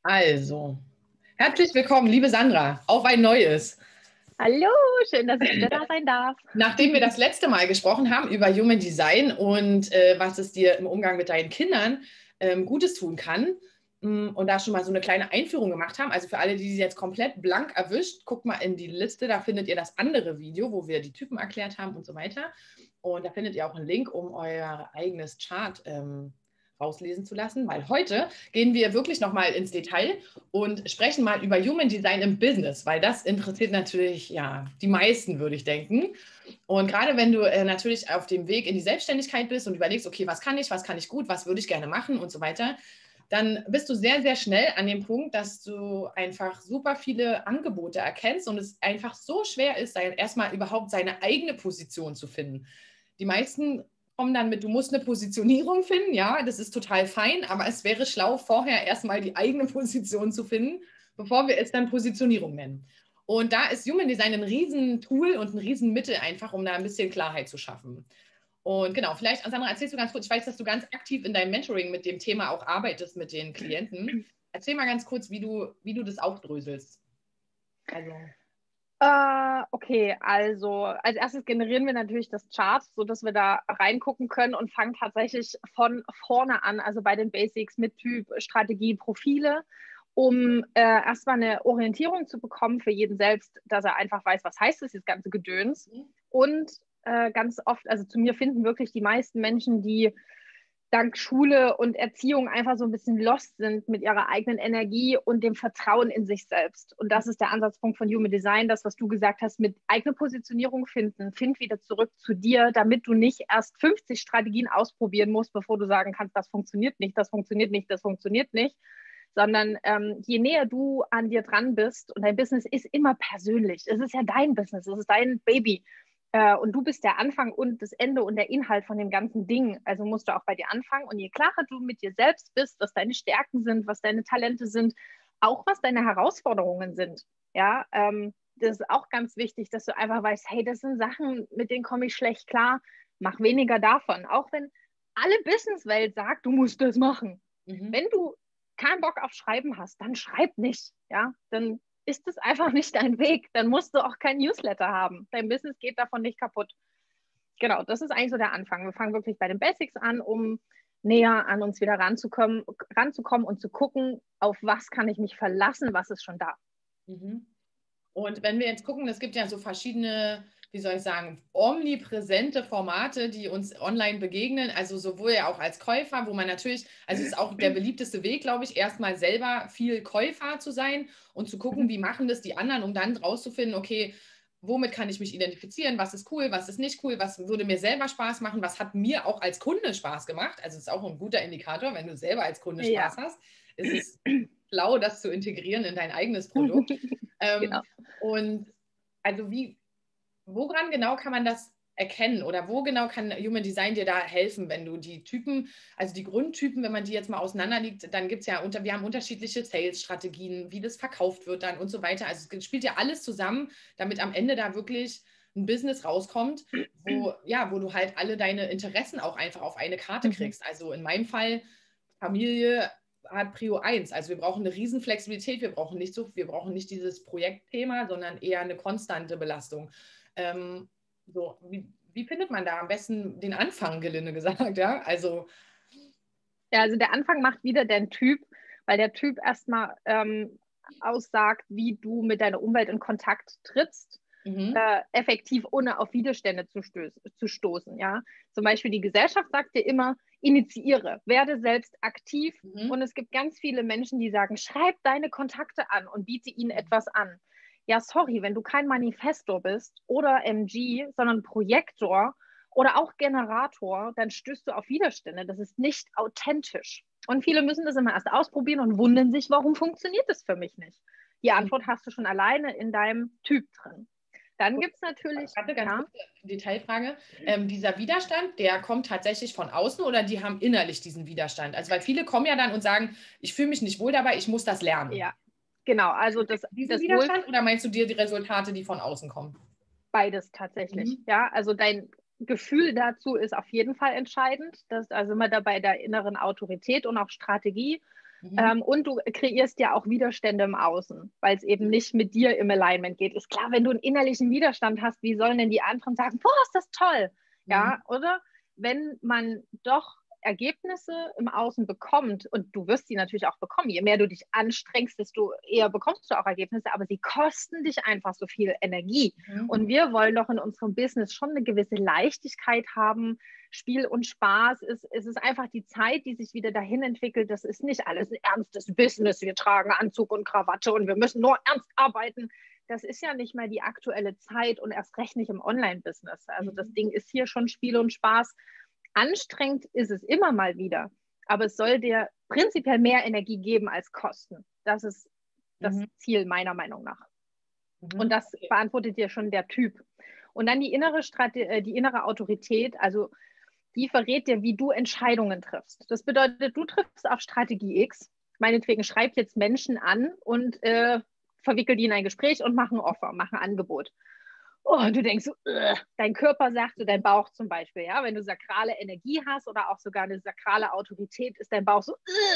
Also, herzlich willkommen, liebe Sandra, auf ein neues. Hallo, schön, dass ich wieder da sein darf. Nachdem wir das letzte Mal gesprochen haben über Human Design und was es dir im Umgang mit deinen Kindern Gutes tun kann und da schon mal so eine kleine Einführung gemacht haben, also für alle, die sie jetzt komplett blank erwischt, guckt mal in die Liste, da findet ihr das andere Video, wo wir die Typen erklärt haben und so weiter. Und da findet ihr auch einen Link, um euer eigenes Chart rauslesen zu lassen, weil heute gehen wir wirklich nochmal ins Detail und sprechen mal über Human Design im Business, weil das interessiert natürlich ja die meisten, würde ich denken. Und gerade wenn du natürlich auf dem Weg in die Selbstständigkeit bist und überlegst, okay, was kann ich gut, was würde ich gerne machen und so weiter, dann bist du sehr, sehr schnell an dem Punkt, dass du einfach super viele Angebote erkennst und es einfach so schwer ist, erstmal überhaupt seine eigene Position zu finden. Die meisten kommen dann mit, du musst eine Positionierung finden, ja, das ist total fein, aber es wäre schlau, vorher erstmal die eigene Position zu finden, bevor wir es dann Positionierung nennen. Und da ist Human Design ein Riesentool und ein Riesenmittel einfach, um da ein bisschen Klarheit zu schaffen. Und genau, vielleicht, Sandra, erzählst du ganz kurz, ich weiß, dass du ganz aktiv in deinem Mentoring mit dem Thema auch arbeitest mit den Klienten. Erzähl mal ganz kurz, wie du das aufdröselst. Also. Okay, also als erstes generieren wir natürlich das Chart, sodass wir da reingucken können und fangen tatsächlich von vorne an, also bei den Basics mit Typ, Strategie, Profile, um erstmal eine Orientierung zu bekommen für jeden selbst, dass er einfach weiß, was heißt das ganze Gedöns. Und ganz oft, also zu mir finden wirklich die meisten Menschen, die dank Schule und Erziehung einfach so ein bisschen lost sind mit ihrer eigenen Energie und dem Vertrauen in sich selbst. Und das ist der Ansatzpunkt von Human Design, das, was du gesagt hast, mit eigene Positionierung finden. Find wieder zurück zu dir, damit du nicht erst 50 Strategien ausprobieren musst, bevor du sagen kannst, das funktioniert nicht, das funktioniert nicht, das funktioniert nicht. Sondern je näher du an dir dran bist, und dein Business ist immer persönlich, es ist ja dein Business, es ist dein Baby, und du bist der Anfang und das Ende und der Inhalt von dem ganzen Ding. Also musst du auch bei dir anfangen. Und je klarer du mit dir selbst bist, was deine Stärken sind, was deine Talente sind, auch was deine Herausforderungen sind. Ja, das ist auch ganz wichtig, dass du einfach weißt, hey, das sind Sachen, mit denen komme ich schlecht klar. Mach weniger davon. Auch wenn alle Businesswelt sagt, du musst das machen. Wenn du keinen Bock auf Schreiben hast, dann schreib nicht. Ja, dann ist es einfach nicht dein Weg. Dann musst du auch kein Newsletter haben. Dein Business geht davon nicht kaputt. Genau, das ist eigentlich so der Anfang. Wir fangen wirklich bei den Basics an, um näher an uns wieder ranzukommen und zu gucken, auf was kann ich mich verlassen, was ist schon da. Mhm. Und wenn wir jetzt gucken, es gibt ja so verschiedene, wie soll ich sagen, omnipräsente Formate, die uns online begegnen, also sowohl ja auch als Käufer, wo man natürlich, also es ist auch der beliebteste Weg, glaube ich, erstmal selber viel Käufer zu sein und zu gucken, wie machen das die anderen, um dann rauszufinden, okay, womit kann ich mich identifizieren, was ist cool, was ist nicht cool, was würde mir selber Spaß machen, was hat mir auch als Kunde Spaß gemacht, also es ist auch ein guter Indikator, wenn du selber als Kunde Ja. Spaß hast, ist es schlau, das zu integrieren in dein eigenes Produkt. Genau. Und also woran genau kann man das erkennen oder wo genau kann Human Design dir da helfen, wenn du die Typen, also die Grundtypen, wenn man die jetzt mal auseinanderliegt, dann gibt es ja, wir haben unterschiedliche Sales-Strategien, wie das verkauft wird dann und so weiter. Also es spielt ja alles zusammen, damit am Ende da wirklich ein Business rauskommt, wo du halt alle deine Interessen auch einfach auf eine Karte kriegst. Also in meinem Fall Familie hat Prio 1. Also wir brauchen eine riesen Flexibilität, wir brauchen nicht dieses Projektthema, sondern eher eine konstante Belastung. So, wie findet man da am besten den Anfang, gelinde gesagt, ja? Also. Ja, also der Anfang macht wieder den Typ, weil der Typ erstmal aussagt, wie du mit deiner Umwelt in Kontakt trittst, effektiv ohne auf Widerstände zu stoßen. Ja? Zum Beispiel die Gesellschaft sagt dir immer, initiiere, werde selbst aktiv. Und es gibt ganz viele Menschen, die sagen, schreib deine Kontakte an und biete ihnen etwas an. Ja, sorry, wenn du kein Manifestor bist oder MG, sondern Projektor oder auch Generator, dann stößt du auf Widerstände. Das ist nicht authentisch. Und viele müssen das immer erst ausprobieren und wundern sich, warum funktioniert das für mich nicht? Die Antwort hast du schon alleine in deinem Typ drin. Dann gibt es natürlich. Warte, ganz kurze Detailfrage. Dieser Widerstand, der kommt tatsächlich von außen oder die haben innerlich diesen Widerstand? Also, weil viele kommen ja dann und sagen, ich fühle mich nicht wohl dabei, ich muss das lernen. Ja, genau. Also Diesen das Wohl. Widerstand oder meinst du dir die Resultate, die von außen kommen? Beides tatsächlich. Ja, also dein Gefühl dazu ist auf jeden Fall entscheidend. Das also immer dabei der inneren Autorität und auch Strategie. Mhm. Und du kreierst ja auch Widerstände im Außen, weil es eben nicht mit dir im Alignment geht. Ist klar, wenn du einen innerlichen Widerstand hast, wie sollen denn die anderen sagen, boah, ist das toll? Mhm. Ja, oder? Wenn man doch Ergebnisse im Außen bekommt, und du wirst sie natürlich auch bekommen, je mehr du dich anstrengst, desto eher bekommst du auch Ergebnisse, aber sie kosten dich einfach so viel Energie. Mhm. Und wir wollen doch in unserem Business schon eine gewisse Leichtigkeit haben, Spiel und Spaß. Es ist einfach die Zeit, die sich wieder dahin entwickelt. Das ist nicht alles ein ernstes Business. Wir tragen Anzug und Krawatte und wir müssen nur ernst arbeiten. Das ist ja nicht mal die aktuelle Zeit und erst recht nicht im Online-Business. Also das Mhm. Ding ist hier schon Spiel und Spaß. Anstrengend ist es immer mal wieder, aber es soll dir prinzipiell mehr Energie geben als Kosten. Das ist das Mhm. Ziel meiner Meinung nach. Und Mhm. das Okay. beantwortet dir schon der Typ. Und dann die innere Autorität, also die verrät dir, wie du Entscheidungen triffst. Das bedeutet, du triffst auf Strategie X. Meinetwegen schreib jetzt Menschen an und verwickel die in ein Gespräch und mach ein Offer, mach ein Angebot. Oh, und du denkst so, dein Körper sagt so, dein Bauch zum Beispiel, ja, wenn du sakrale Energie hast oder auch sogar eine sakrale Autorität, ist dein Bauch so,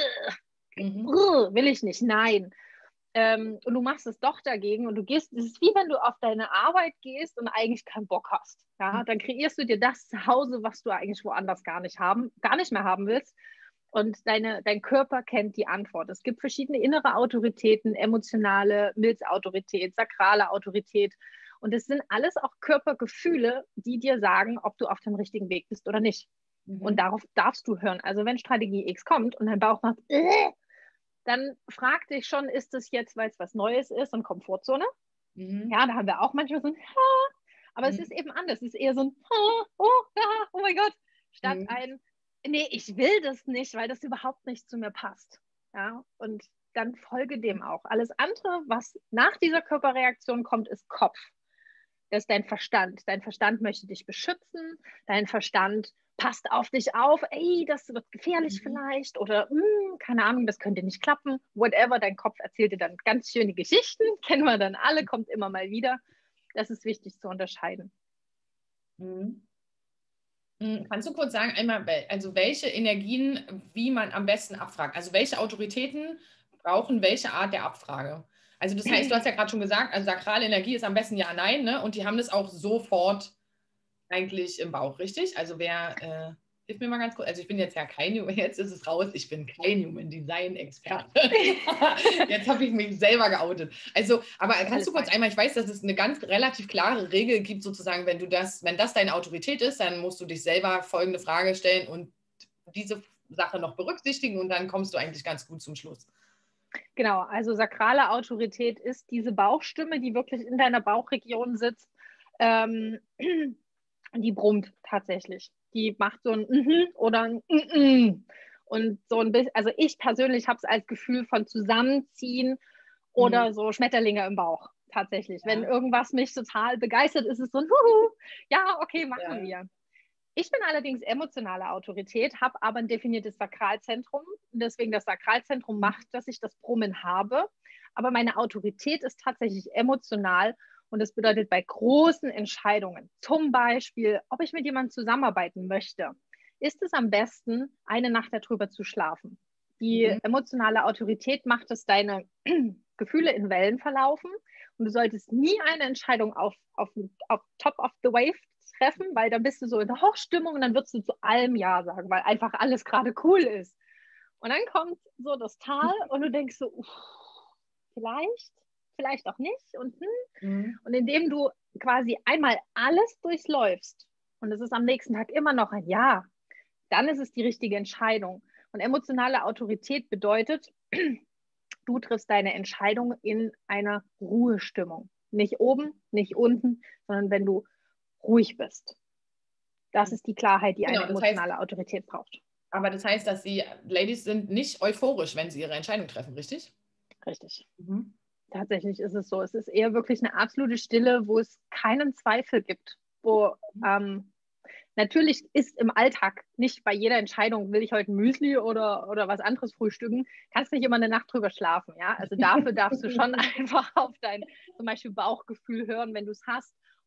Mhm. will ich nicht, nein. Und du machst es doch dagegen und du gehst, es ist wie wenn du auf deine Arbeit gehst und eigentlich keinen Bock hast. Ja? Dann kreierst du dir das zu Hause, was du eigentlich woanders gar nicht mehr haben willst. Und dein Körper kennt die Antwort. Es gibt verschiedene innere Autoritäten, emotionale, Milzautorität, sakrale Autorität. Und es sind alles auch Körpergefühle, die dir sagen, ob du auf dem richtigen Weg bist oder nicht. Und Mhm. darauf darfst du hören. Also wenn Strategie X kommt und dein Bauch macht, dann frag dich schon, ist es jetzt, weil es was Neues ist und Komfortzone? Mhm. Ja, da haben wir auch manchmal so ein aber es ist Mhm. eben anders. Es ist eher so ein oh, oh mein Gott, statt Mhm. ein nee, ich will das nicht, weil das überhaupt nicht zu mir passt. Ja, und dann folge dem auch. Alles andere, was nach dieser Körperreaktion kommt, ist Kopf. Das ist dein Verstand. Dein Verstand möchte dich beschützen. Dein Verstand passt auf dich auf. Ey, das wird gefährlich Mhm. vielleicht. Oder keine Ahnung, das könnte nicht klappen. Whatever. Dein Kopf erzählt dir dann ganz schöne Geschichten. Kennen wir dann alle, kommt immer mal wieder. Das ist wichtig zu unterscheiden. Mhm. Kannst du kurz sagen, einmal, also welche Energien, wie man am besten abfragt? Also welche Autoritäten brauchen welche Art der Abfrage? Also das heißt, du hast ja gerade schon gesagt, also sakrale Energie ist am besten ja, nein, ne? Und die haben das auch sofort eigentlich im Bauch, richtig? Also hilf mir mal ganz kurz, also ich bin jetzt ja kein, jetzt ist es raus, ich bin kein Human Design Experte. Jetzt habe ich mich selber geoutet. Also, aber kannst du Alles kurz fein. einmal, ich weiß, dass es eine ganz relativ klare Regel gibt, sozusagen, wenn das deine Autorität ist, dann musst du dich selber folgende Frage stellen und diese Sache noch berücksichtigen und dann kommst du eigentlich ganz gut zum Schluss. Genau, also sakrale Autorität ist diese Bauchstimme, die wirklich in deiner Bauchregion sitzt. Ähm, die brummt tatsächlich. Die macht so ein oder ein und so ein bisschen, also ich persönlich habe es als Gefühl von Zusammenziehen Mhm. oder so Schmetterlinge im Bauch. Tatsächlich. Wenn Ja, irgendwas mich total begeistert, ist es so ein Huhu, ja, okay, machen ja. wir. Ich bin allerdings emotionale Autorität, habe aber ein definiertes Sakralzentrum. Deswegen das Sakralzentrum macht, dass ich das Brummen habe. Aber meine Autorität ist tatsächlich emotional. Und das bedeutet bei großen Entscheidungen, zum Beispiel, ob ich mit jemandem zusammenarbeiten möchte, ist es am besten, eine Nacht darüber zu schlafen. Die Mhm. emotionale Autorität macht, dass deine Gefühle in Wellen verlaufen. Und du solltest nie eine Entscheidung auf Top of the Wave treffen, weil dann bist du so in der Hochstimmung und dann wirst du zu allem Ja sagen, weil einfach alles gerade cool ist. Und dann kommt so das Tal und du denkst so, vielleicht, vielleicht auch nicht. Mhm. Und indem du quasi einmal alles durchläufst und es ist am nächsten Tag immer noch ein Ja, dann ist es die richtige Entscheidung. Und emotionale Autorität bedeutet, du triffst deine Entscheidung in einer Ruhestimmung. Nicht oben, nicht unten, sondern wenn du ruhig bist. Das ist die Klarheit, die eine Genau, das heißt, emotionale Autorität braucht. aber das heißt, dass die Ladies sind nicht euphorisch, wenn sie ihre Entscheidung treffen, richtig? Richtig. Mhm. Tatsächlich ist es so. Es ist eher wirklich eine absolute Stille, wo es keinen Zweifel gibt. Wo natürlich ist im Alltag nicht bei jeder Entscheidung, will ich heute ein Müsli oder was anderes frühstücken, kannst nicht immer eine Nacht drüber schlafen. Ja? Also dafür darfst du schon einfach auf dein zum Beispiel Bauchgefühl hören, wenn du es hast.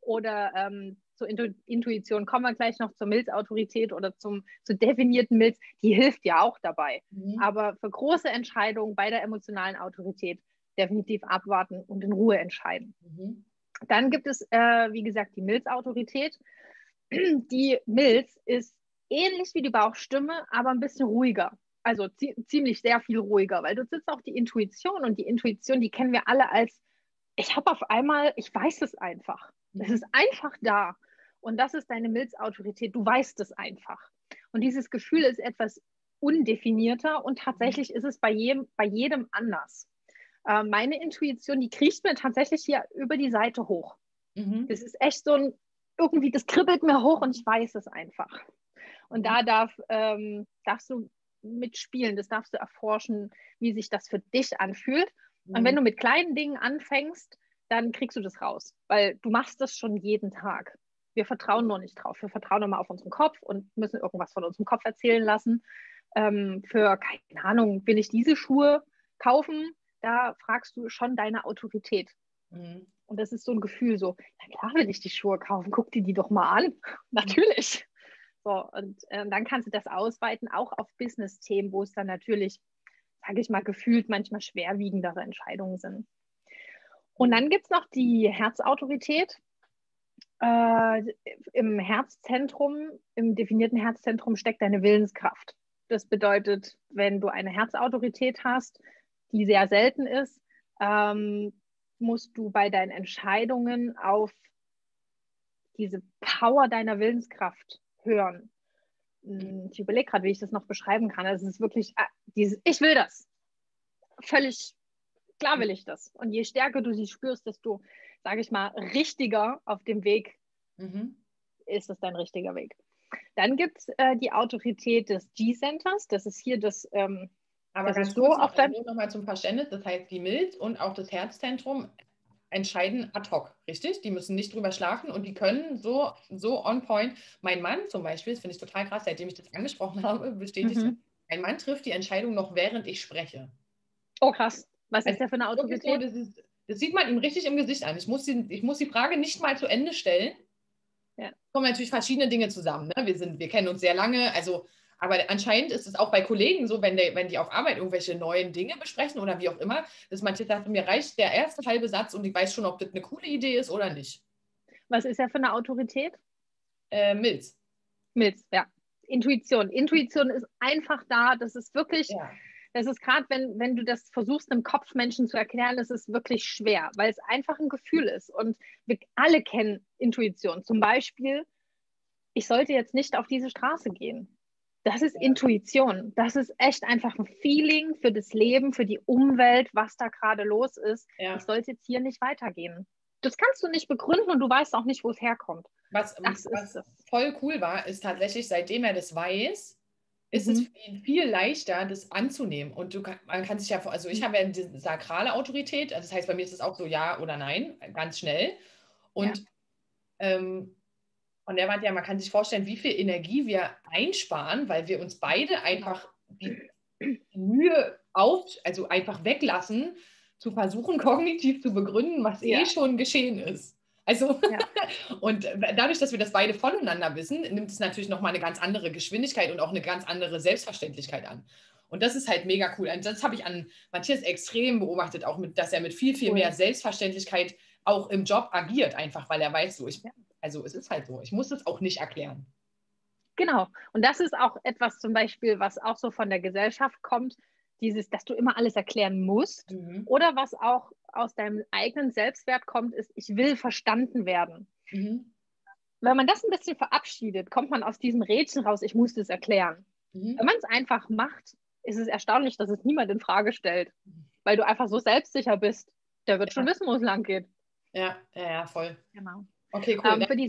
oder zur Intuition kommen wir gleich noch, zur Milzautorität oder zur definierten Milz, die hilft ja auch dabei. Aber für große Entscheidungen bei der emotionalen Autorität definitiv abwarten und in Ruhe entscheiden. Dann gibt es, wie gesagt, die Milzautorität. Die Milz ist ähnlich wie die Bauchstimme, aber ein bisschen ruhiger. Also ziemlich sehr viel ruhiger, weil du sitzt auch die Intuition und die Intuition, die kennen wir alle als, ich habe auf einmal, ich weiß es einfach. Es ist einfach da. Und das ist deine Milzautorität. Du weißt es einfach. Und dieses Gefühl ist etwas undefinierter und tatsächlich ist es bei jedem anders. Meine Intuition, die kriecht mir tatsächlich hier über die Seite hoch. Das ist echt so ein, irgendwie, das kribbelt mir hoch und ich weiß es einfach. Und da darfst du mitspielen, das darfst du erforschen, wie sich das für dich anfühlt. Und wenn du mit kleinen Dingen anfängst, dann kriegst du das raus, weil du machst das schon jeden Tag. Wir vertrauen nur nicht drauf. Wir vertrauen immer auf unseren Kopf und müssen irgendwas von unserem Kopf erzählen lassen. Für, keine Ahnung, will ich diese Schuhe kaufen? Da fragst du schon deine Autorität. Und das ist so ein Gefühl so, na klar will ich die Schuhe kaufen, guck dir die doch mal an. Natürlich. So, und dann kannst du das ausweiten, auch auf Business-Themen, wo es dann natürlich, sage ich mal, gefühlt manchmal schwerwiegendere Entscheidungen sind. Und dann gibt es noch die Herzautorität. Im Herzzentrum, im definierten Herzzentrum steckt deine Willenskraft. Das bedeutet, wenn du eine Herzautorität hast, die sehr selten ist, musst du bei deinen Entscheidungen auf diese Power deiner Willenskraft hören. Ich überlege gerade, wie ich das noch beschreiben kann. Also es ist wirklich dieses, ich will das. Völlig klar will ich das. Und je stärker du sie spürst, desto, sage ich mal, richtiger auf dem Weg ist es dein richtiger Weg. Dann gibt es die Autorität des G-Centers. Das ist hier das. Aber das ganz ist so kurz auf noch mal zum Verständnis. Das heißt, die Milz und auch das Herzzentrum entscheiden ad hoc, richtig? Die müssen nicht drüber schlafen und die können so on point. Mein Mann zum Beispiel, das finde ich total krass, seitdem ich das angesprochen habe, bestätigt, mein Mann trifft die Entscheidung noch, während ich spreche. Oh, krass. Was Also ist der für eine Autorität? so, das sieht man ihm richtig im Gesicht an. Ich muss die Frage nicht mal zu Ende stellen. Ja. Kommen natürlich verschiedene Dinge zusammen. Ne? Wir kennen uns sehr lange, aber anscheinend ist es auch bei Kollegen so, wenn die auf Arbeit irgendwelche neuen Dinge besprechen oder wie auch immer, dass manche sagen, mir reicht der erste halbe Satz und ich weiß schon, ob das eine coole Idee ist oder nicht. Was ist er für eine Autorität? Milz. Milz, ja. Intuition. Intuition ist einfach da. Das ist wirklich, das ist gerade, wenn du das versuchst, einem Kopfmenschen zu erklären, das ist wirklich schwer, weil es einfach ein Gefühl ist. Und wir alle kennen Intuition. Zum Beispiel, ich sollte jetzt nicht auf diese Straße gehen. Das ist Intuition. Das ist echt einfach ein Feeling für das Leben, für die Umwelt, was da gerade los ist. Ich sollte jetzt hier nicht weitergehen. Das kannst du nicht begründen und du weißt auch nicht, wo es herkommt. Was voll cool war, ist tatsächlich, seitdem er das weiß, ist es für ihn viel leichter, das anzunehmen. Und man kann sich ja, also ich habe ja diese sakrale Autorität, also das heißt, bei mir ist es auch so ja oder nein, ganz schnell. Und und er meinte ja, man kann sich vorstellen, wie viel Energie wir einsparen, weil wir uns beide einfach die Mühe also einfach weglassen, zu versuchen, kognitiv zu begründen, was schon geschehen ist. Also, und dadurch, dass wir das beide voneinander wissen, nimmt es natürlich nochmal eine ganz andere Geschwindigkeit und auch eine ganz andere Selbstverständlichkeit an. Und das ist halt mega cool. Und das habe ich an Matthias extrem beobachtet, auch dass er mit viel, viel mehr Selbstverständlichkeit auch im Job agiert, einfach weil er weiß, also es ist halt so, ich muss es auch nicht erklären. Genau. Und das ist auch etwas zum Beispiel, was auch so von der Gesellschaft kommt, dass du immer alles erklären musst. Oder was auch aus deinem eigenen Selbstwert kommt, ist, ich will verstanden werden. Wenn man das ein bisschen verabschiedet, kommt man aus diesem Rädchen raus, ich muss das erklären. Wenn man es einfach macht, ist es erstaunlich, dass es niemand in Frage stellt, weil du einfach so selbstsicher bist. Der wird schon wissen, wo es lang geht. Ja, voll. Genau. Okay, cool. Für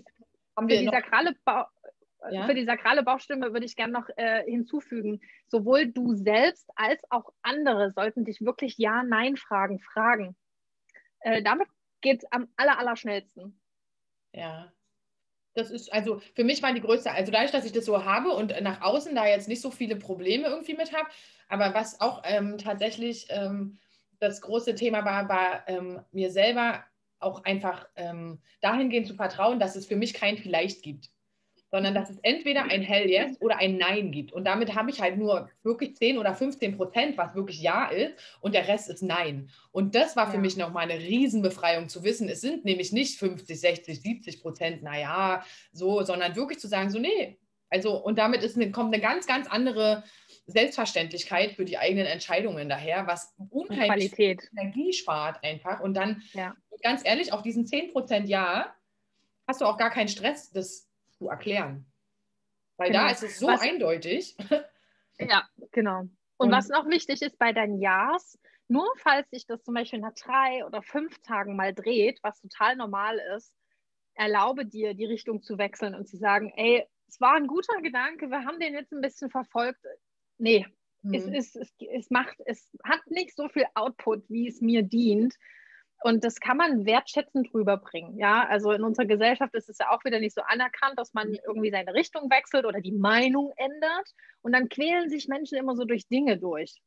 die sakrale Bauchstimme würde ich gerne noch hinzufügen, sowohl du selbst als auch andere sollten dich wirklich Ja-Nein-Fragen fragen. Damit geht es am allerschnellsten. Ja. Das ist, also für mich war die größte, also dadurch, dass ich das so habe und nach außen da jetzt nicht so viele Probleme irgendwie mit habe, aber was auch tatsächlich das große Thema war mir selber auch einfach dahingehend zu vertrauen, dass es für mich kein Vielleicht gibt, sondern dass es entweder ein Hell Yes oder ein Nein gibt. Und damit habe ich halt nur wirklich 10 oder 15%, was wirklich Ja ist, und der Rest ist Nein. Und das war für mich nochmal eine Riesenbefreiung zu wissen. Es sind nämlich nicht 50, 60, 70%, naja, so, sondern wirklich zu sagen, so, nee. Also, und damit kommt eine ganz, ganz andere Selbstverständlichkeit für die eigenen Entscheidungen daher, was unheimlich viel Energie spart einfach. Und dann, ganz ehrlich, auf diesen 10% Ja hast du auch gar keinen Stress, das zu erklären. Weil da ist es so eindeutig. Ja, genau. Und was noch wichtig ist bei deinen Ja's, nur falls sich das zum Beispiel nach 3 oder 5 Tagen mal dreht, was total normal ist, erlaube dir, die Richtung zu wechseln und zu sagen, ey, es war ein guter Gedanke, wir haben den jetzt ein bisschen verfolgt. Nee, es hat nicht so viel Output, wie es mir dient. Und das kann man wertschätzend rüberbringen. Ja, also in unserer Gesellschaft ist es ja auch wieder nicht so anerkannt, dass man irgendwie seine Richtung wechselt oder die Meinung ändert. Und dann quälen sich Menschen immer so durch Dinge durch.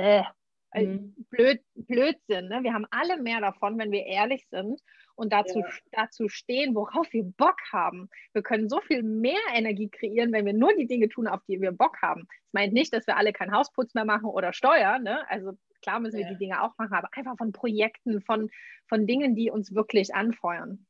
Blödsinn. Ne? Wir haben alle mehr davon, wenn wir ehrlich sind und dazu stehen, worauf wir Bock haben. Wir können so viel mehr Energie kreieren, wenn wir nur die Dinge tun, auf die wir Bock haben. Das meint nicht, dass wir alle keinen Hausputz mehr machen oder Steuern. Ne? Also klar müssen wir die Dinge auch machen, aber einfach von Projekten, von Dingen, die uns wirklich anfeuern.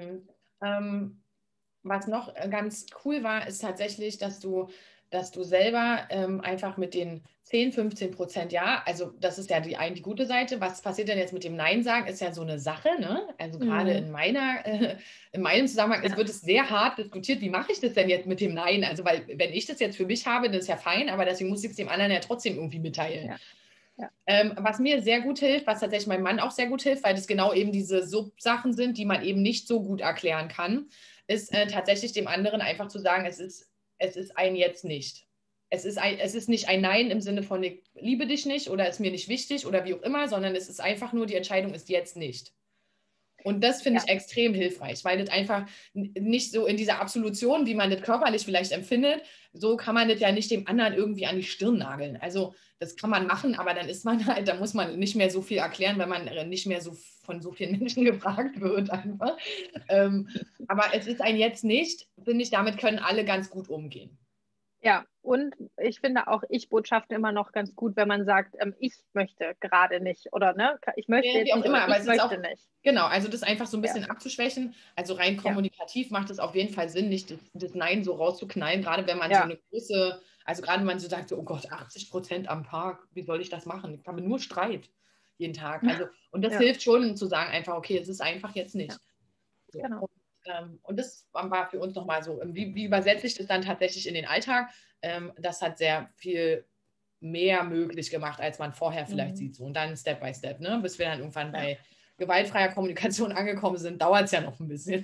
Was noch ganz cool war, ist tatsächlich, dass du selber einfach mit den 10, 15% Ja, also das ist ja die gute Seite. Was passiert denn jetzt mit dem Nein sagen, ist ja so eine Sache, ne? Also gerade in meinem Zusammenhang wird es sehr hart diskutiert, wie mache ich das denn jetzt mit dem Nein? Also weil wenn ich das jetzt für mich habe, das ist ja fein, aber deswegen muss ich es dem anderen ja trotzdem irgendwie mitteilen. Was mir sehr gut hilft, was tatsächlich meinem Mann auch sehr gut hilft, weil das genau eben diese Subsachen sind, die man eben nicht so gut erklären kann, ist tatsächlich dem anderen einfach zu sagen, es ist ein Jetzt nicht. Es ist nicht ein Nein im Sinne von, ich liebe dich nicht oder ist mir nicht wichtig oder wie auch immer, sondern es ist einfach nur, die Entscheidung ist jetzt nicht. Und das finde ich extrem hilfreich, weil das einfach nicht so in dieser Absolution, wie man das körperlich vielleicht empfindet, so kann man das ja nicht dem anderen irgendwie an die Stirn nageln. Also das kann man machen, aber dann ist man halt, da muss man nicht mehr so viel erklären, wenn man nicht mehr so von so vielen Menschen gefragt wird einfach. Aber es ist ein Jetzt nicht, finde ich, damit können alle ganz gut umgehen. Ja, und ich finde auch Ich-Botschaften immer noch ganz gut, wenn man sagt, ich möchte gerade nicht oder ne, ich möchte jetzt nicht oder ich möchte nicht. Genau, also das einfach so ein bisschen abzuschwächen. Also rein kommunikativ macht es auf jeden Fall Sinn, nicht das Nein so rauszuknallen, gerade wenn man so eine große, also gerade wenn man so sagt, so, oh Gott, 80% am Tag, wie soll ich das machen? Ich habe nur Streit jeden Tag. Also, und das hilft schon zu sagen, einfach, okay, es ist einfach jetzt nicht. So. Genau. Und das war für uns nochmal so, wie übersetze ich das dann tatsächlich in den Alltag? Das hat sehr viel mehr möglich gemacht, als man vorher vielleicht sieht. So. Und dann Step by Step, ne? Bis wir dann irgendwann bei gewaltfreier Kommunikation angekommen sind, dauert es ja noch ein bisschen.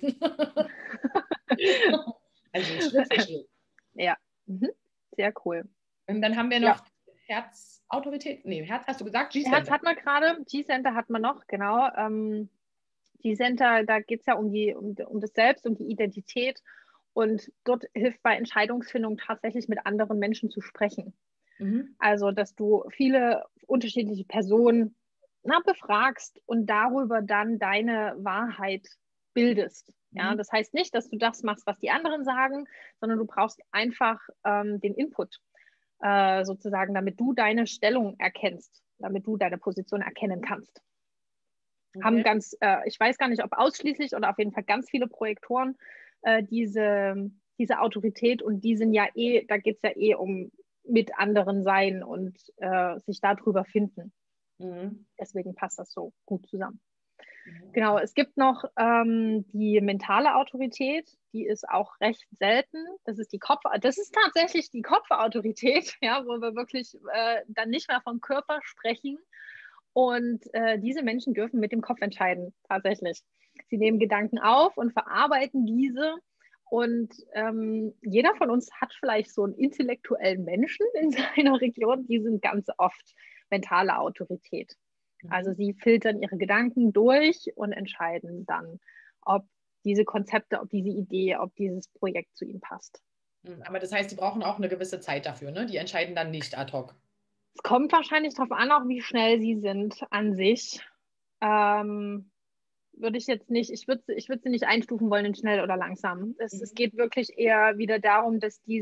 Also Schritt für Schritt. Ja, sehr cool. Und dann haben wir noch Herzautorität. Nee, Herz hast du gesagt? G-Center. Herz hat man gerade, G-Center hat man noch, genau. G-Center, da geht es ja um das Selbst, um die Identität. Und dort hilft bei Entscheidungsfindung tatsächlich mit anderen Menschen zu sprechen. Also, dass du viele unterschiedliche Personen befragst und darüber dann deine Wahrheit bildest. Ja, das heißt nicht, dass du das machst, was die anderen sagen, sondern du brauchst einfach den Input sozusagen, damit du deine Stellung erkennst, damit du deine Position erkennen kannst. Haben ich weiß gar nicht, ob ausschließlich oder auf jeden Fall ganz viele Projektoren diese Autorität, und die sind ja da geht es ja um mit anderen sein und sich darüber finden. Deswegen passt das so gut zusammen. Genau, es gibt noch die mentale Autorität, die ist auch recht selten. Das ist tatsächlich die Kopfautorität, ja, wo wir wirklich dann nicht mehr vom Körper sprechen. Und diese Menschen dürfen mit dem Kopf entscheiden, tatsächlich. Sie nehmen Gedanken auf und verarbeiten diese. Und jeder von uns hat vielleicht so einen intellektuellen Menschen in seiner Region, die sind ganz oft mentale Autorität. Also sie filtern ihre Gedanken durch und entscheiden dann, ob diese Konzepte, ob diese Idee, ob dieses Projekt zu ihnen passt. Aber das heißt, die brauchen auch eine gewisse Zeit dafür, ne? Die entscheiden dann nicht ad hoc. Es kommt wahrscheinlich darauf an, auch wie schnell sie sind an sich. würde ich jetzt nicht, ich würd sie nicht einstufen wollen in schnell oder langsam. Es Mhm. geht wirklich eher wieder darum,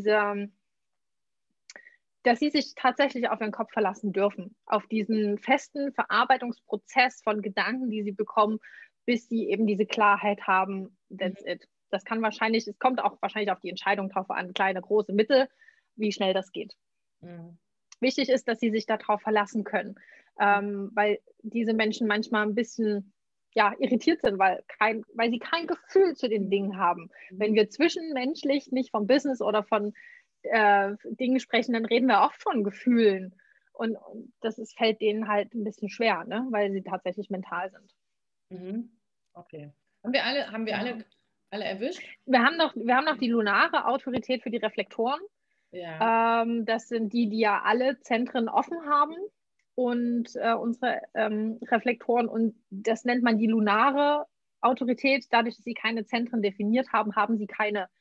dass sie sich tatsächlich auf ihren Kopf verlassen dürfen, auf diesen festen Verarbeitungsprozess von Gedanken, die sie bekommen, bis sie eben diese Klarheit haben, that's Mhm. it. Es kommt auch wahrscheinlich auf die Entscheidung drauf an, kleine, große, Mittel, wie schnell das geht. Mhm. Wichtig ist, dass sie sich darauf verlassen können, weil diese Menschen manchmal ein bisschen ja, irritiert sind, weil sie kein Gefühl zu den Dingen haben. Wenn Mhm. wir zwischenmenschlich nicht vom Business oder von Dingen sprechen, dann reden wir oft von Gefühlen. Und fällt denen halt ein bisschen schwer, ne? Weil sie tatsächlich mental sind. Mhm. Okay. Haben wir alle, Genau. alle erwischt? Wir haben noch die lunare Autorität für die Reflektoren. Ja. Das sind die, die ja alle Zentren offen haben und unsere Reflektoren. Und das nennt man die lunare Autorität. Dadurch, dass sie keine Zentren definiert haben, haben sie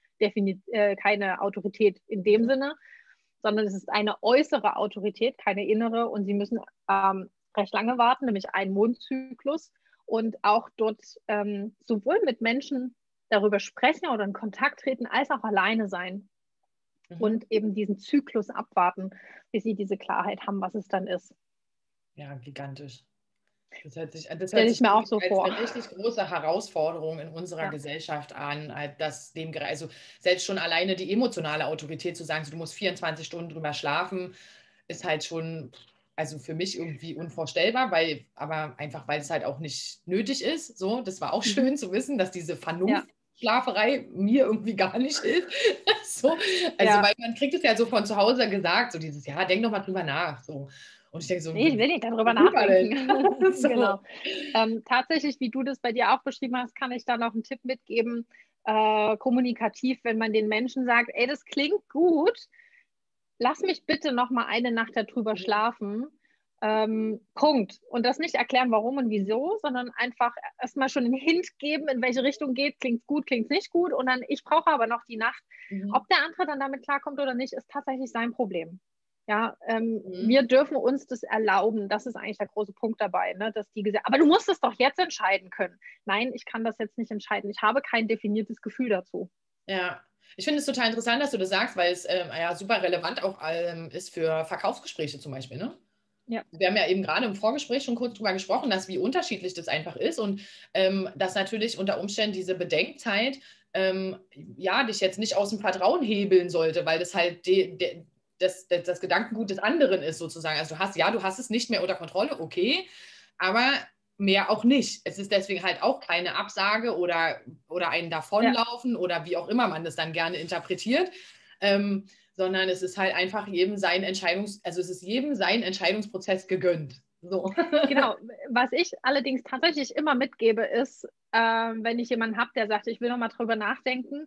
keine Autorität in dem Mhm. Sinne, sondern es ist eine äußere Autorität, keine innere. Und sie müssen recht lange warten, nämlich einen Mondzyklus. Und auch dort sowohl mit Menschen darüber sprechen oder in Kontakt treten, als auch alleine sein Mhm. und eben diesen Zyklus abwarten, bis sie diese Klarheit haben, was es dann ist. Ja, gigantisch. Das hört Stelle ich sich mir auch wirklich so als vor. eine richtig große Herausforderung in unserer Ja, Gesellschaft an, also selbst schon alleine die emotionale Autorität zu sagen, so, du musst 24 Stunden drüber schlafen, ist halt schon, also für mich irgendwie unvorstellbar, aber einfach, weil es halt auch nicht nötig ist. So, das war auch mhm. schön zu wissen, dass diese Ja, Vernunftschlaferei mir irgendwie gar nicht hilft. So, also, ja. weil man kriegt es ja so von zu Hause gesagt, so dieses, ja, denk doch mal drüber nach. So. Und ich denke so, Nee, ich will nicht darüber worüber denn? nachdenken. So. Genau. Tatsächlich, wie du das bei dir auch beschrieben hast, kann ich da noch einen Tipp mitgeben. Kommunikativ, wenn man den Menschen sagt, ey, das klingt gut, lass mich bitte noch mal eine Nacht darüber Mhm. schlafen. Punkt. Und das nicht erklären, warum und wieso, sondern einfach erstmal schon einen Hint geben, in welche Richtung geht. Klingt gut, klingt nicht gut. Und dann, ich brauche aber noch die Nacht. Mhm. Ob der andere dann damit klarkommt oder nicht, ist tatsächlich sein Problem. Ja, Mhm. wir dürfen uns das erlauben. Das ist eigentlich der große Punkt dabei, ne? Dass die gesagt, aber du musst es doch jetzt entscheiden können. Nein, ich kann das jetzt nicht entscheiden. Ich habe kein definiertes Gefühl dazu. Ja, ich finde es total interessant, dass du das sagst, weil es ja super relevant auch ist für Verkaufsgespräche zum Beispiel, ne? Ja, Wir haben ja eben gerade im Vorgespräch schon kurz drüber gesprochen, dass wie unterschiedlich das einfach ist und dass natürlich unter Umständen diese Bedenkzeit ja dich jetzt nicht aus dem Vertrauen hebeln sollte, weil das halt das Gedankengut des anderen ist sozusagen. Also du hast es nicht mehr unter Kontrolle, okay, aber mehr auch nicht. Es ist deswegen halt auch keine Absage oder ein ja, Davonlaufen oder wie auch immer man das dann gerne interpretiert. Sondern es ist halt einfach also es ist jedem sein Entscheidungsprozess gegönnt. So. genau. Was ich allerdings tatsächlich immer mitgebe, ist, wenn ich jemanden habe, der sagt, ich will noch mal drüber nachdenken,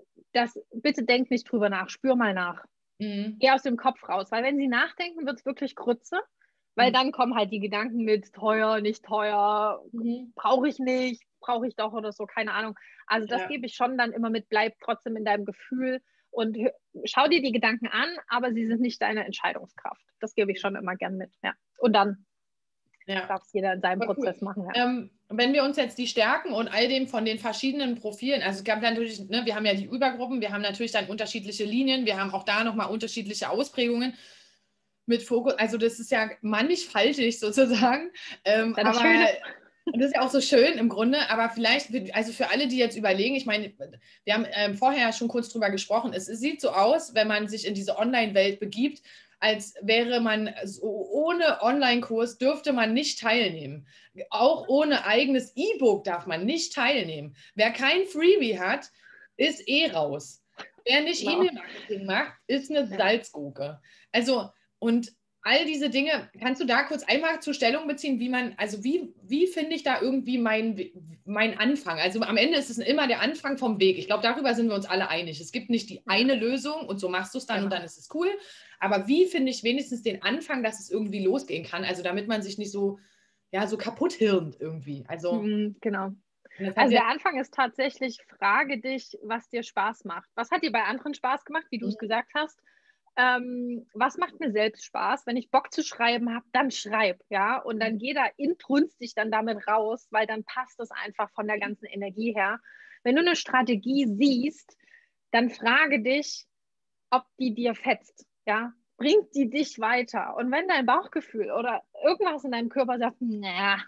bitte denk nicht drüber nach, spür mal nach. Mhm. Geh aus dem Kopf raus, weil wenn sie nachdenken, wird es wirklich Grütze, weil Mhm. dann kommen halt die Gedanken mit teuer, nicht teuer, Mhm. brauche ich nicht, brauche ich doch oder so, keine Ahnung. Also das Ja, gebe ich schon dann immer mit, bleib trotzdem in deinem Gefühl und schau dir die Gedanken an, aber sie sind nicht deine Entscheidungskraft. Das gebe ich schon immer gern mit, ja. Und dann ja. darf es jeder in seinem Aber cool. Prozess machen, ja. Wenn wir uns jetzt die Stärken und all dem von den verschiedenen Profilen, also es gab natürlich, ne, wir haben ja die Übergruppen, wir haben natürlich dann unterschiedliche Linien, wir haben auch da nochmal unterschiedliche Ausprägungen mit Fokus, also das ist ja mannigfaltig sozusagen, Das ist ja das aber Schöne. das ist ja auch so schön im Grunde, aber vielleicht, also für alle, die jetzt überlegen, ich meine, wir haben vorher schon kurz drüber gesprochen, es sieht so aus, wenn man sich in diese Online-Welt begibt, als wäre man so, ohne Online-Kurs dürfte man nicht teilnehmen. Auch ohne eigenes E-Book darf man nicht teilnehmen. Wer kein Freebie hat, ist eh raus. Wer nicht Genau. E-Mail-Marketing macht, ist eine Ja. Salzgurke. Also, und all diese Dinge, kannst du da kurz einmal zur Stellung beziehen, also wie finde ich da irgendwie mein Anfang? Also am Ende ist es immer der Anfang vom Weg. Ich glaube, darüber sind wir uns alle einig. Es gibt nicht die Ja, eine Lösung und so machst du es dann und dann genau. ist es cool. Aber wie finde ich wenigstens den Anfang, dass es irgendwie losgehen kann? Also damit man sich nicht so, ja, so kaputt hirnt irgendwie. Also, Genau. das hat Also jetzt. der Anfang ist tatsächlich, frage dich, was dir Spaß macht. Was hat dir bei anderen Spaß gemacht, wie du es gesagt hast? was macht mir selbst Spaß? Wenn ich Bock zu schreiben habe, dann schreib, ja. Und dann geh da inbrünstig dann damit raus, weil dann passt es einfach von der ganzen Energie her. Wenn du eine Strategie siehst, dann frage dich, ob die dir fetzt, ja. Bringt die dich weiter? Und wenn dein Bauchgefühl oder irgendwas in deinem Körper sagt, na,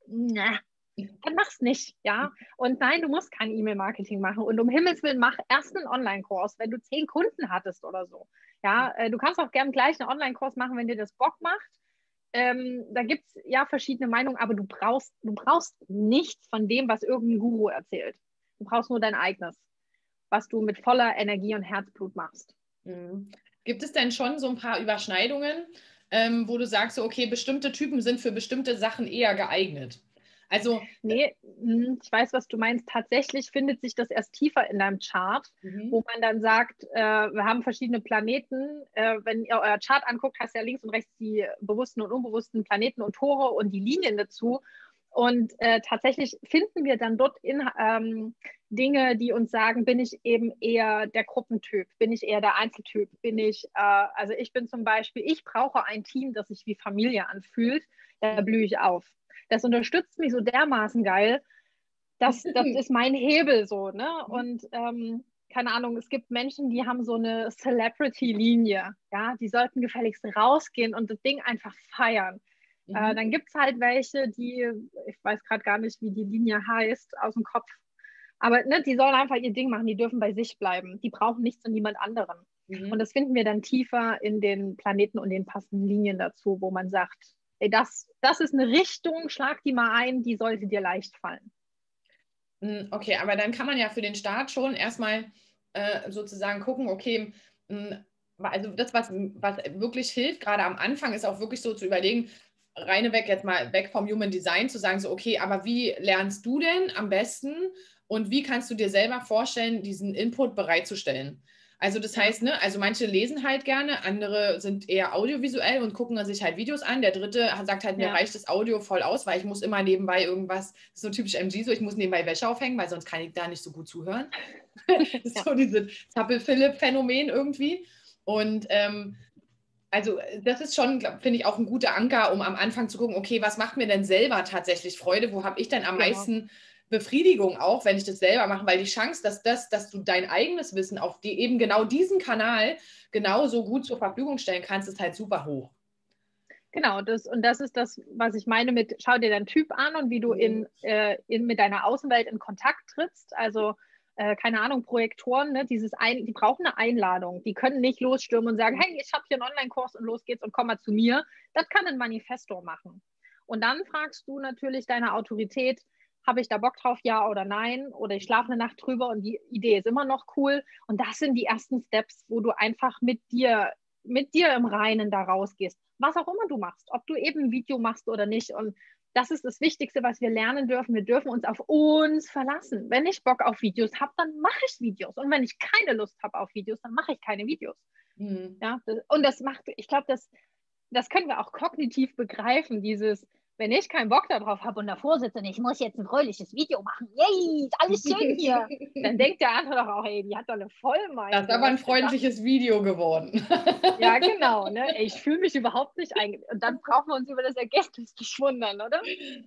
dann mach's nicht, ja. Und nein, du musst kein E-Mail-Marketing machen. Und um Himmels Willen, mach erst einen Online-Kurs, wenn du 10 Kunden hattest oder so. Ja, du kannst auch gern gleich einen Online-Kurs machen, wenn dir das Bock macht. Da gibt es ja verschiedene Meinungen, aber du brauchst nichts von dem, was irgendein Guru erzählt. Du brauchst nur dein eigenes, was du mit voller Energie und Herzblut machst. Mhm. Gibt es denn schon so ein paar Überschneidungen, wo du sagst, so, okay, bestimmte Typen sind für bestimmte Sachen eher geeignet? Also, nee, ich weiß, was du meinst. Tatsächlich findet sich das erst tiefer in deinem Chart, wo man dann sagt, wir haben verschiedene Planeten. Wenn ihr euer Chart anguckt, hast du ja links und rechts die bewussten und unbewussten Planeten und Tore und die Linien dazu. Und tatsächlich finden wir dann dort Dinge, die uns sagen, bin ich eben eher der Gruppentyp, bin ich eher der Einzeltyp, also ich bin zum Beispiel, ich brauche ein Team, das sich wie Familie anfühlt, da blühe ich auf. Das unterstützt mich so dermaßen geil, das ist mein Hebel so, ne? Und keine Ahnung, es gibt Menschen, die haben so eine Celebrity-Linie, ja, die sollten gefälligst rausgehen und das Ding einfach feiern. Dann gibt es halt welche, ich weiß gerade gar nicht, wie die Linie heißt, aus dem Kopf, aber ne, die sollen einfach ihr Ding machen, die dürfen bei sich bleiben, die brauchen nichts von niemand anderem. Und das finden wir dann tiefer in den Planeten und den passenden Linien dazu, wo man sagt, ey, das ist eine Richtung, schlag die mal ein, die sollte dir leicht fallen. Okay, aber dann kann man ja für den Start schon erstmal sozusagen gucken, okay, also das, was wirklich hilft, gerade am Anfang, ist auch wirklich so zu überlegen, reineweg jetzt mal weg vom Human Design, zu sagen, so, okay, aber wie lernst du denn am besten und wie kannst du dir selber vorstellen, diesen Input bereitzustellen? Also das heißt, ne, also manche lesen halt gerne, andere sind eher audiovisuell und gucken sich halt Videos an. Der dritte sagt halt, mir reicht das Audio voll aus, weil ich muss immer nebenbei irgendwas, das ist so typisch MG, so ich muss nebenbei Wäsche aufhängen, weil sonst kann ich da nicht so gut zuhören. Das ist so dieses Zappel-Philipp-Phänomen irgendwie. Und also das ist schon, finde ich, auch ein guter Anker, um am Anfang zu gucken, okay, was macht mir denn selber tatsächlich Freude? Wo habe ich denn am meisten Befriedigung auch, wenn ich das selber mache? Weil die Chance, dass du dein eigenes Wissen auf eben genau diesen Kanal genauso gut zur Verfügung stellen kannst, ist halt super hoch. Genau, das ist das, was ich meine mit, schau dir deinen Typ an und wie du mit deiner Außenwelt in Kontakt trittst. Also, keine Ahnung, Projektoren, ne, die brauchen eine Einladung. Die können nicht losstürmen und sagen, hey, ich habe hier einen Online-Kurs und los geht's und komm mal zu mir. Das kann ein Manifestor machen. Und dann fragst du natürlich deine Autorität, habe ich da Bock drauf, ja oder nein? Oder ich schlafe eine Nacht drüber und die Idee ist immer noch cool. Und das sind die ersten Steps, wo du einfach mit dir im Reinen da rausgehst. Was auch immer du machst, ob du eben ein Video machst oder nicht. Und das ist das Wichtigste, was wir lernen dürfen. Wir dürfen uns auf uns verlassen. Wenn ich Bock auf Videos habe, dann mache ich Videos. Und wenn ich keine Lust habe auf Videos, dann mache ich keine Videos. Ja, und ich glaube, das können wir auch kognitiv begreifen, wenn ich keinen Bock darauf habe und davor sitze und ich muss jetzt ein fröhliches Video machen, yay, ist alles schön hier, dann denkt der andere doch auch, ey, die hat doch eine Vollmeise. Das ist aber ein freundliches Video geworden. Ja, genau. Ne? Ich fühle mich überhaupt nicht eingenommen. Und dann brauchen wir uns über das Ergebnis nicht wundern, oder?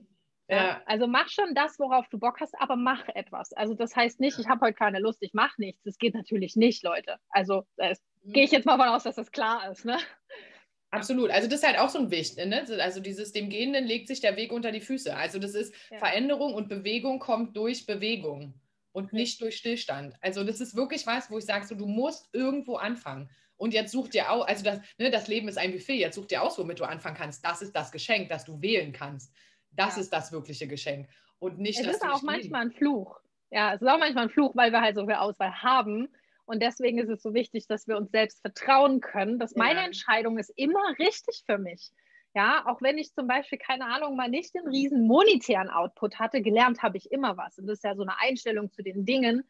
Ja. Also mach schon das, worauf du Bock hast, aber mach etwas. Also das heißt nicht, ich habe heute keine Lust, ich mache nichts. Das geht natürlich nicht, Leute. Also gehe ich jetzt mal davon aus, dass das klar ist. Ne? Absolut. Also das ist halt auch so ein Wicht. Ne? Also dem Gehenden legt sich der Weg unter die Füße. Also das ist Veränderung und Bewegung kommt durch Bewegung und nicht durch Stillstand. Also das ist wirklich was, wo ich sage, so, du musst irgendwo anfangen. Und jetzt such dir auch, also das Leben ist ein Buffet, jetzt such dir aus, womit du anfangen kannst. Das ist das Geschenk, das du wählen kannst. Das ist das wirkliche Geschenk. Und nicht, es ist auch manchmal ein Fluch. Ja, es ist auch manchmal ein Fluch, weil wir halt so viel Auswahl haben. Und deswegen ist es so wichtig, dass wir uns selbst vertrauen können, dass meine Entscheidung ist immer richtig für mich. Ja, auch wenn ich zum Beispiel, keine Ahnung, mal nicht den riesen monetären Output hatte, gelernt habe ich immer was. Und das ist ja so eine Einstellung zu den Dingen.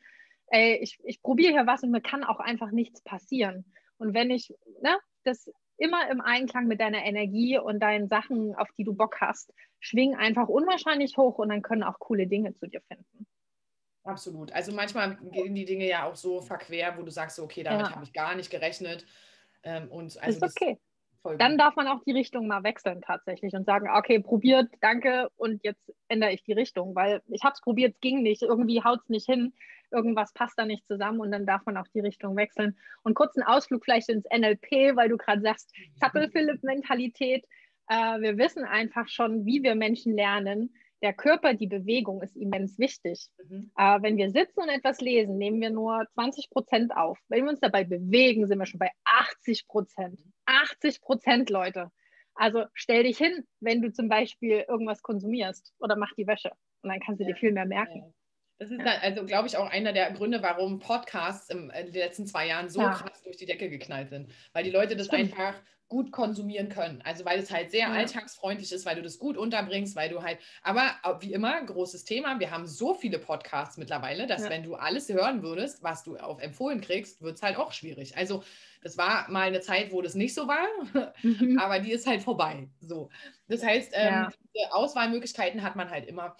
Ich probiere hier was und mir kann auch einfach nichts passieren. Und wenn ich das immer im Einklang mit deiner Energie und deinen Sachen, auf die du Bock hast, schwing einfach unwahrscheinlich hoch und dann können auch coole Dinge zu dir finden. Absolut. Also manchmal gehen die Dinge ja auch so verquer, wo du sagst, okay, damit habe ich gar nicht gerechnet. Und also Ist das okay. voll Dann gut. darf man auch die Richtung mal wechseln tatsächlich und sagen, okay, probiert, danke und jetzt ändere ich die Richtung, weil ich habe es probiert, es ging nicht, irgendwie haut es nicht hin, irgendwas passt da nicht zusammen und dann darf man auch die Richtung wechseln. Und kurz einen Ausflug vielleicht ins NLP, weil du gerade sagst, Zappel-Philipp-Mentalität. Wir wissen einfach schon, wie wir Menschen lernen. Der Körper, die Bewegung ist immens wichtig. Mhm. Wenn wir sitzen und etwas lesen, nehmen wir nur 20% auf. Wenn wir uns dabei bewegen, sind wir schon bei 80%. 80%, Leute. Also stell dich hin, wenn du zum Beispiel irgendwas konsumierst oder mach die Wäsche. Und dann kannst du Ja. dir viel mehr Ja. merken. Das ist Ja. dann, also, glaube ich, auch einer der Gründe, warum Podcasts in den letzten 2 Jahren so Ja, krass durch die Decke geknallt sind. Weil die Leute das stimmt. einfach gut konsumieren können. Also weil es halt sehr Ja. alltagsfreundlich ist, weil du das gut unterbringst, weil du halt, aber wie immer, großes Thema, wir haben so viele Podcasts mittlerweile, dass Ja. wenn du alles hören würdest, was du auf empfohlen kriegst, wird es halt auch schwierig. Also das war mal eine Zeit, wo das nicht so war, Mhm. aber die ist halt vorbei. So. Das heißt, Ja. diese Auswahlmöglichkeiten hat man halt immer.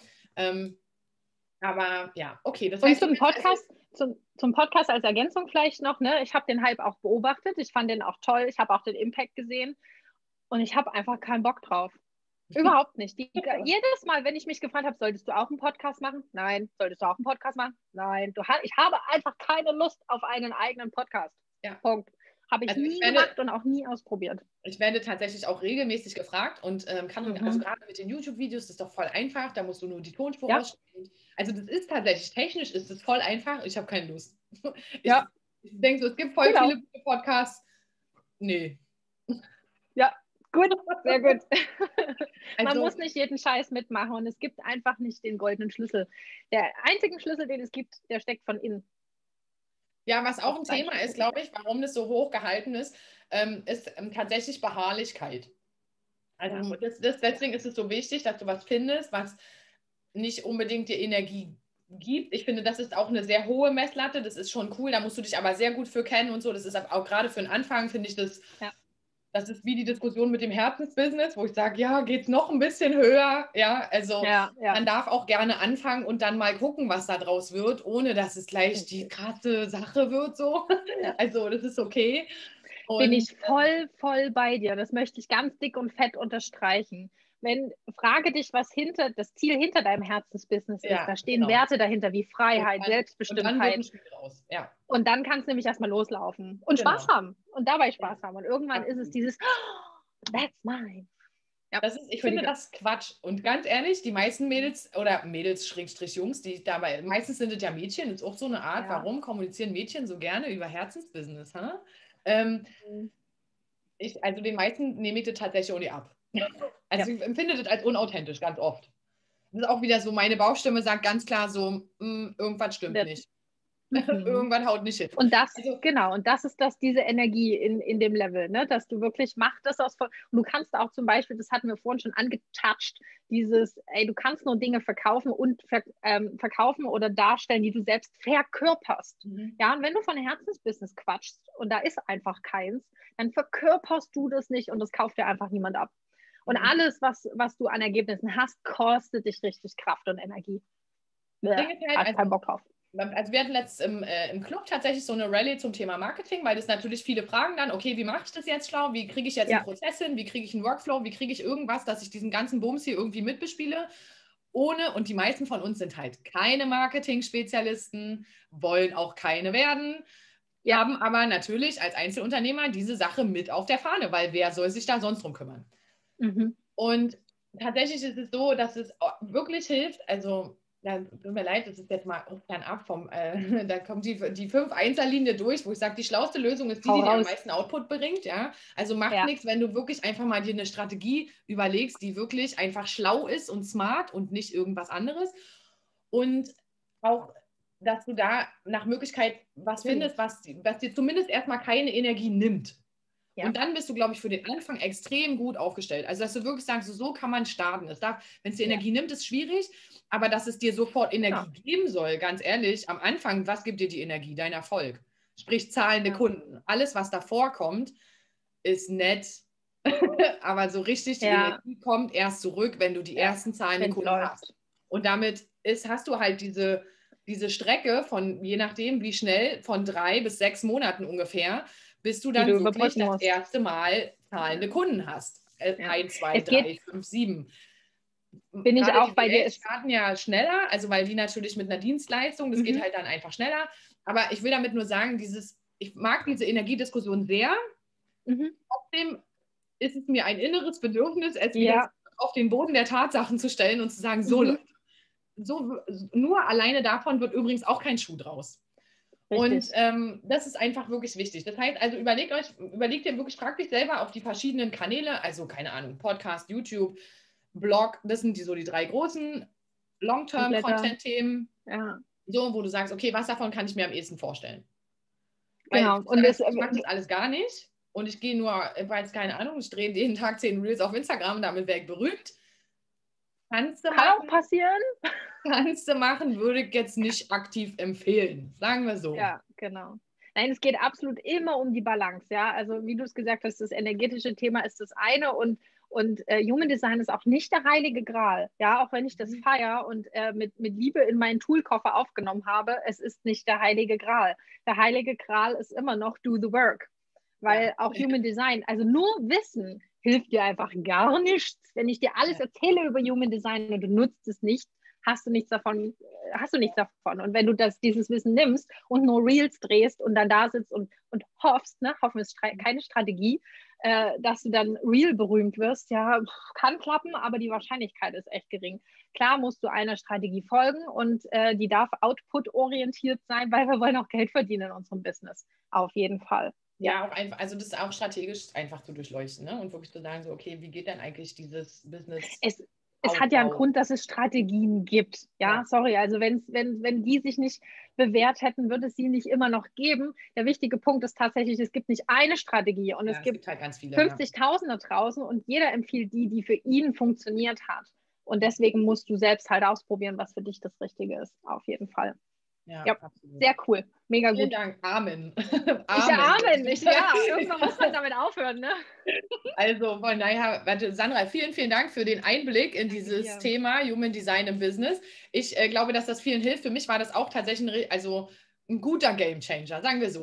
Aber ja, okay, das Und heißt, du zum willst also, Podcast, zum Podcast als Ergänzung vielleicht noch, ne? Ich habe den Hype auch beobachtet. Ich fand den auch toll. Ich habe auch den Impact gesehen. Und ich habe einfach keinen Bock drauf. Überhaupt nicht. Jedes Mal, wenn ich mich gefragt habe, solltest du auch einen Podcast machen? Nein. Solltest du auch einen Podcast machen? Nein. Ich habe einfach keine Lust auf einen eigenen Podcast. ja, Punkt. Habe ich also nie gemacht und auch nie ausprobiert. ich werde tatsächlich auch regelmäßig gefragt und Katrin, also Mhm. gerade mit den YouTube-Videos, das ist doch voll einfach, da musst du nur die Tonspur Ja, rausschneiden. Also das ist tatsächlich, technisch ist es voll einfach, ich habe keine Lust. Ich, ja, ich denke so, es gibt voll genau. viele gute Podcasts. Nee. Ja, gut, sehr gut. Man Also muss nicht jeden Scheiß mitmachen und es gibt einfach nicht den goldenen Schlüssel. Der einzige Schlüssel, den es gibt, der steckt von innen. ja, was Das auch ein ist dein Thema ist, Schlüssel. glaube ich, warum das so hoch gehalten ist tatsächlich Beharrlichkeit. Ja, Also deswegen ist es so wichtig, dass du was findest, was nicht unbedingt dir Energie gibt. Ich finde, das ist auch eine sehr hohe Messlatte. Das ist schon cool. Da musst du dich aber sehr gut für kennen und so. Das ist auch gerade für den Anfang, finde ich, ja, das ist wie die Diskussion mit dem Herzensbusiness, wo ich sage, ja, geht es noch ein bisschen höher. Ja, also ja, ja. man darf auch gerne anfangen und dann mal gucken, was da draus wird, ohne dass es gleich die Richtig. krasse Sache wird. So. Ja. Also das ist okay. Bin Und ich voll bei dir. Das möchte ich ganz dick und fett unterstreichen. Frage dich, was das Ziel hinter deinem Herzensbusiness ist. ja, Da stehen genau. Werte dahinter wie Freiheit, Und dann wird ein Selbstbestimmtheit. Spiel raus. Ja, Und dann kannst du nämlich erstmal loslaufen und Spaß genau. haben und dabei Ja, Spaß haben. Und irgendwann ist es absolut. dieses, oh, that's mine. Ja, Ich finde Entschuldige. das Quatsch. Und ganz ehrlich, die meisten Mädels oder Mädels, Schrägstrich Jungs, die dabei, meistens sind es ja Mädchen, ist auch so eine Art, Ja. warum kommunizieren Mädchen so gerne über Herzensbusiness? Ha? Ähm, also den meisten nehme ich das tatsächlich ohne ab. Ja. Also ich empfinde das als unauthentisch, ganz oft. Das ist auch wieder so, meine Bauchstimme sagt ganz klar so, irgendwas stimmt Der, nicht. mhm. Irgendwann haut nicht hin. Und das, Also, genau, und das ist diese Energie in dem Level, ne? Dass du wirklich machst das aus. Und du kannst auch zum Beispiel, das hatten wir vorhin schon angetouched, du kannst nur Dinge verkaufen und verkaufen oder darstellen, die du selbst verkörperst. Ja, und wenn du von Herzensbusiness quatschst und da ist einfach keins, dann verkörperst du das nicht und das kauft dir einfach niemand ab. Und alles, was du an Ergebnissen hast, kostet dich richtig Kraft und Energie. das Ding ist halt, Hast keinen Bock drauf. also wir hatten letzt im Club tatsächlich so eine Rallye zum Thema Marketing, weil das natürlich viele fragen dann, okay, wie mache ich das jetzt schlau? Wie kriege ich jetzt einen Ja, Prozess hin? Wie kriege ich einen Workflow? Wie kriege ich irgendwas, dass ich diesen ganzen Bums hier irgendwie mitbespiele? Und die meisten von uns sind halt keine Marketing-Spezialisten, wollen auch keine werden, ja, haben aber natürlich als Einzelunternehmer diese Sache mit auf der Fahne, weil wer soll sich da sonst drum kümmern? mhm. Und tatsächlich ist es so, dass es wirklich hilft. Also, ja, tut mir leid, das ist jetzt mal fernab vom, da kommt die 5-1er-Linie durch, wo ich sage, die schlauste Lösung ist die, Hau die dir am raus. meisten Output bringt. Ja? Also macht Ja. nichts, wenn du wirklich einfach mal dir eine Strategie überlegst, die wirklich einfach schlau ist und smart und nicht irgendwas anderes. Und auch, dass du da nach Möglichkeit was findest, was dir zumindest erstmal keine Energie nimmt. Ja, Und dann bist du, glaube ich, für den Anfang extrem gut aufgestellt. Also, dass du wirklich sagst, so kann man starten. Wenn es dir ja, Energie nimmt, ist schwierig, aber dass es dir sofort genau. Energie geben soll, ganz ehrlich, am Anfang, was gibt dir die Energie? Dein Erfolg. Sprich, zahlende Ja, Kunden. Alles, was davor kommt, ist nett. Aber so richtig die ja, Energie kommt erst zurück, wenn du die ja, ersten zahlende wenn es Kunden hast. läuft. Und damit hast du halt diese Strecke von, je nachdem wie schnell, von 3 bis 6 Monaten ungefähr, bis du die du dann wirklich überbrücken das musst. erste Mal zahlende Kunden hast. Ja. 1, 2, Es 3, geht, 5, 7. bin ich Gerade auch die bei dir. Diäts starten ja schneller, also weil die natürlich mit einer Dienstleistung, das geht halt dann einfach schneller. Aber ich will damit nur sagen, ich mag diese Energiediskussion sehr. Trotzdem ist es mir ein inneres Bedürfnis, es wieder auf den Boden der Tatsachen zu stellen und zu sagen, so Leute, nur alleine davon wird übrigens auch kein Schuh draus. Richtig. Und das ist einfach wirklich wichtig. Das heißt, also überlegt dir wirklich, fragt dich selber auf die verschiedenen Kanäle, also keine Ahnung, Podcast, YouTube, Blog, das sind so die 3 großen Long-Term-Content-Themen, so, wo du sagst, okay, was davon kann ich mir am ehesten vorstellen? Genau. Und ich mache das alles gar nicht und ich gehe nur, weil es keine Ahnung, ich drehe jeden Tag 10 Reels auf Instagram, damit wäre ich berühmt. Kann auch passieren. Kannst du machen, würde ich jetzt nicht aktiv empfehlen, sagen wir so. Ja, genau. Nein, es geht absolut immer um die Balance, ja. Also wie du es gesagt hast, das energetische Thema ist das eine und Human Design ist auch nicht der heilige Gral, ja, auch wenn ich das feiere und mit Liebe in meinen Toolkoffer aufgenommen habe, es ist nicht der heilige Gral. Der heilige Gral ist immer noch do the work, weil auch Human Design, also nur Wissen hilft dir einfach gar nichts. Wenn ich dir alles erzähle über Human Design und du nutzt es nicht, hast du nichts davon. Und wenn du dieses Wissen nimmst und nur Reels drehst und dann da sitzt und hoffst, ne, hoffen ist keine Strategie, dass du dann Reel berühmt wirst, ja, kann klappen, aber die Wahrscheinlichkeit ist echt gering. Klar musst du einer Strategie folgen und die darf output-orientiert sein, weil wir wollen auch Geld verdienen in unserem Business. Auf jeden Fall. Ja, auch einfach, also das ist auch strategisch einfach zu durchleuchten, ne? Und wirklich zu sagen, so, okay, wie geht denn eigentlich dieses Business? Es hat ja einen Grund, dass es Strategien gibt. Ja, sorry, also wenn die sich nicht bewährt hätten, würde es sie nicht immer noch geben. Der wichtige Punkt ist tatsächlich, es gibt nicht eine Strategie und es gibt halt ganz viele, 50.000 da draußen und jeder empfiehlt die für ihn funktioniert hat. Und deswegen musst du selbst halt ausprobieren, was für dich das Richtige ist. Auf jeden Fall. Ja, sehr cool. Mega gut. Vielen Dank. Amen. Amen. Irgendwann muss man damit aufhören, ne? Also von daher, Sandra, vielen, vielen Dank für den Einblick in dieses Thema Human Design im Business. Ich glaube, dass das vielen hilft. Für mich war das auch tatsächlich ein guter Gamechanger, sagen wir so.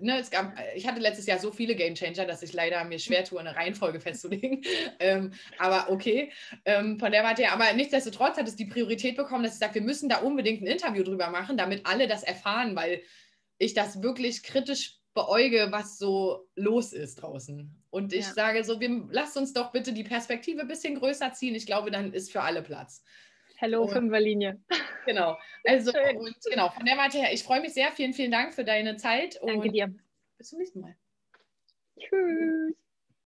Ich hatte letztes Jahr so viele Gamechanger, dass ich leider mir schwer tue, eine Reihenfolge festzulegen. Aber okay, von der Warte her. Aber nichtsdestotrotz hat es die Priorität bekommen, dass ich sage, wir müssen da unbedingt ein Interview drüber machen, damit alle das erfahren, weil ich das wirklich kritisch beäuge, was so los ist draußen. Und ich sage so, lasst uns doch bitte die Perspektive ein bisschen größer ziehen. Ich glaube, dann ist für alle Platz. Hello, Fünferlinie. Genau. Also, von der Warte her, ich freue mich sehr. Vielen, vielen Dank für deine Zeit. Danke dir. Bis zum nächsten Mal. Tschüss.